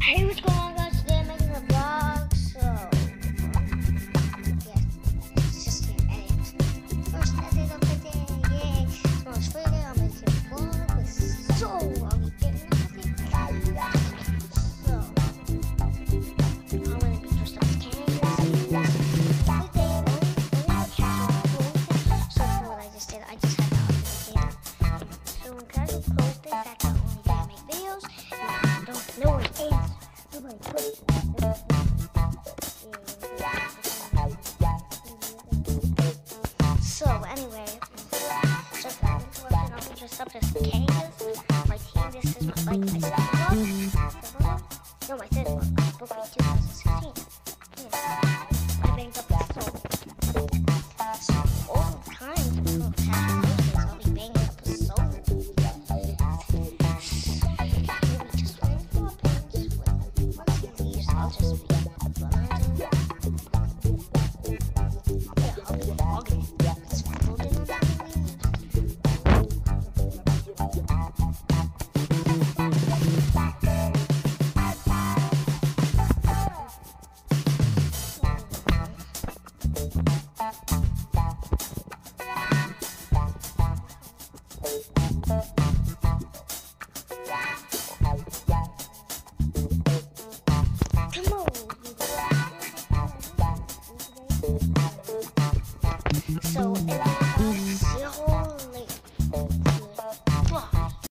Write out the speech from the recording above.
Hey, what's going on, guys? Today I'm making a vlog, so yeah, it's just here. And first edit of the day, yay! Tomorrow's Friday. I'm making a vlog with I'll be getting nothing. So I'm gonna be dressed up as kangaroos. So for what I just did, I just had to update. So when casual clothes day, that's the only day I make videos. No one answers. Nobody puts So anyway, so if I'm watching, I'll be dressed up as kangaroos. My team, this is my bike, my skateboard. No, my skateboard, my book,